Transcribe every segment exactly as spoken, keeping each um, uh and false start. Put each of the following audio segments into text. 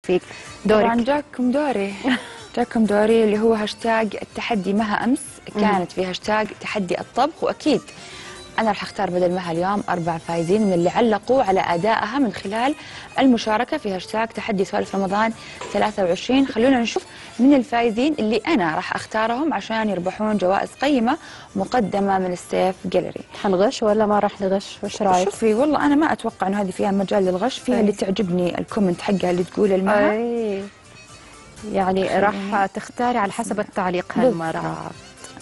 فيك دورك. طبعا جاكم دوري جاكم دوري اللي هو هاشتاج التحدي مها أمس كانت في هاشتاج تحدي الطبخ، وأكيد أنا راح أختار بدل مها اليوم أربع فايزين من اللي علقوا على أدائها من خلال المشاركة في هاشتاج تحدي سوالف رمضان ثلاثة وعشرين. خلونا نشوف من الفايزين اللي أنا راح أختارهم عشان يربحون جوائز قيمة مقدمة من السيف جاليري. حنغش ولا ما راح نغش؟ وش رايك؟ شوفي والله أنا ما أتوقع إنه هذه فيها مجال للغش، فيها أي. اللي تعجبني الكومنت حقها اللي تقول المها. أي. يعني راح تختاري على حسب التعليق هالمرة.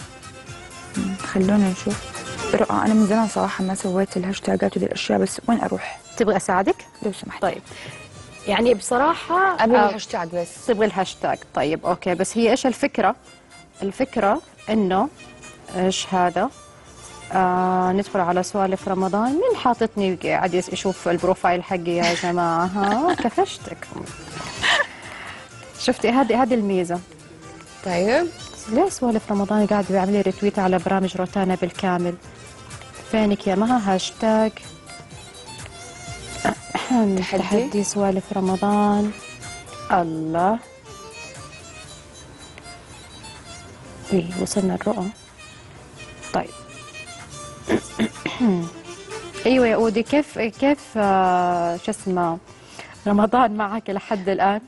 خلونا نشوف. رؤى أنا من زمان صراحة ما سويت الهاشتاجات وذي الأشياء، بس وين أروح؟ تبغى أساعدك؟ لو سمحت. طيب يعني بصراحة أبي آه الهاشتاج بس. تبغي الهاشتاج. طيب أوكي، بس هي إيش الفكرة؟ الفكرة إنه إيش هذا؟ آه ندخل على سوالف رمضان. مين حاططني قاعد يشوف البروفايل حقي يا جماعة؟ ها كفشتك. شفتي هذه هذه الميزة. طيب ليه سوالف رمضان قاعد بيعمل لي ريتويت على برامج روتانا بالكامل؟ فينك يا مها؟ هاشتاج تحدي, تحدي سوالف رمضان. الله إيه وصلنا الرؤى. طيب ايوه يا اودي، كيف كيف آه شو اسمه رمضان معك لحد الان؟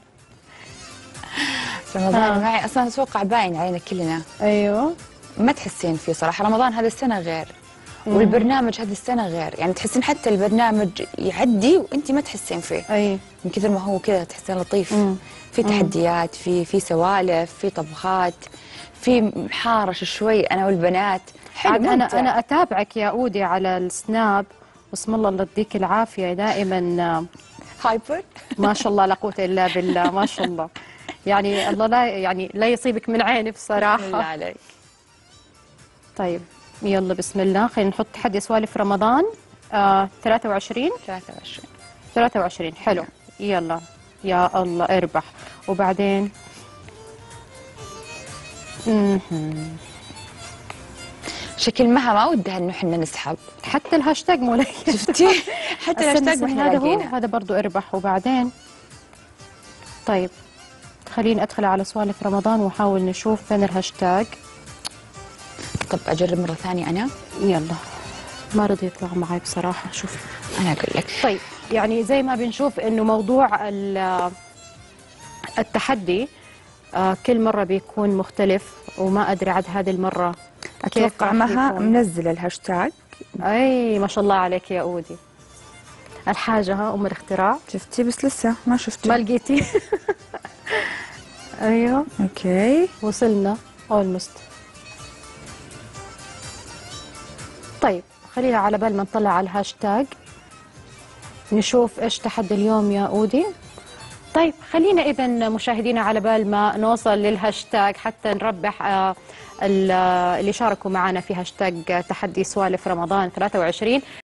رمضان آه. معي أصلا أتوقع باين علينا كلنا. ايوه ما تحسين فيه صراحة. رمضان هذا السنة غير، والبرنامج هذه السنة غير، يعني تحسين حتى البرنامج يعدي وانت ما تحسين فيه. اي من كثر ما هو كذا تحسين لطيف. مم. في تحديات، في في سوالف، في طبخات، في محارش شوي انا والبنات. حلو انا ممتع. انا اتابعك يا اودي على السناب، بسم الله الله يديك العافيه، دائما هايبر ما شاء الله لا قوه الا بالله، ما شاء الله. يعني الله لا يعني لا يصيبك من عيني بصراحه. بسم الله عليك. طيب يلا بسم الله، خلينا نحط تحدي سوالف رمضان آه ثلاثة وعشرين ثلاثة وعشرين ثلاثة وعشرين. حلو يلا يا الله اربح. وبعدين مهم. شكل مها ما ودها انه احنا نسحب. حتى الهاشتاج مو لك. شفتي؟ حتى الهاشتاج ما هذا هو، لاقينا. هذا برضو اربح. وبعدين طيب خليني ادخل على سوالف رمضان واحاول نشوف فين الهاشتاج. طب اجرب مره ثانيه انا. يلا ما رضي يطلع معي بصراحه. شوف انا اقول لك. طيب يعني زي ما بنشوف انه موضوع التحدي آه كل مره بيكون مختلف، وما ادري عاد هذه المره اتوقع مها منزله الهاشتاج. اي ما شاء الله عليك يا اودي. الحاجه ها ام الاختراع. شفتي؟ بس لسه ما شفتي. ما لقيتي. ايوه اوكي وصلنا اولموست. طيب خلينا على بال ما نطلع على الهاشتاج نشوف ايش تحدي اليوم يا اودي. طيب خلينا اذا مشاهدينا على بال ما نوصل للهاشتاج حتى نربح آه اللي شاركوا معنا في هاشتاج تحدي سوالف رمضان ثلاثة وعشرين.